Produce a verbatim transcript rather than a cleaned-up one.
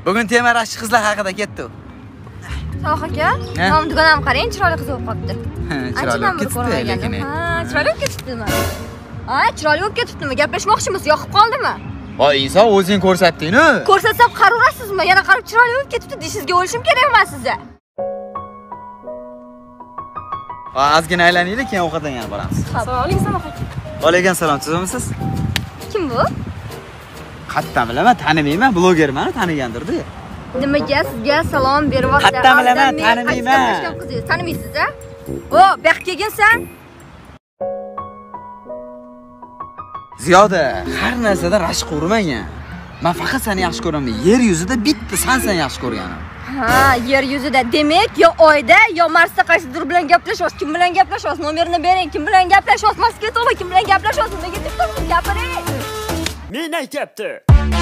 Bugun tema rashk qizlar haqida ketdi. Soh aka, nom dugonam qarang, chiroyli qiz bo'lib qopti. Chiroyli bo'lib ketdi lekin. Ha, chiroyli bo'lib ketibdimi? Ha, chiroyli bo'lib ketibdimi? Gaplashmoqchimiz, yoqib qoldimi? Voy, inson o'zing ko'rsatding-ku. Ko'rsatsam qaraverasizmi? Yana qarab chiroyli bo'lib ketibdi deyishingizga o'lishim kerak emas sizga. Ha, ozgina aylanaylik, keyin ovqatdan yana boramiz. Assalomu alaykum aka. Va alaykum assalom, sizmisiz? Kim bu? Qattan bilaman, tanimayman, blogerman, tanigandir-da. Nimaga sizga salom beryapti? Qattan bilaman, tanimayman. Tanimaysiz-a? O, bu yoqqa kelgansan? Ziyoda, har narsada rashk urmagan. Men faqat seni yaxshi ko'raman. Yer yuzida bitta sen seni yaxshi ko'rganim. Ha, yer yuzida. Demak, yo oyda, yo Marsda qaysidir bilan gaplashyapsiz. Kim bilan gaplashyapsiz? Nomerini bering. Kim bilan gaplashyapsiz? Maska to'g'ri, kim bilan gaplashyapsiz? Nega deb turibsiz? Gapiring. Men aytibdi.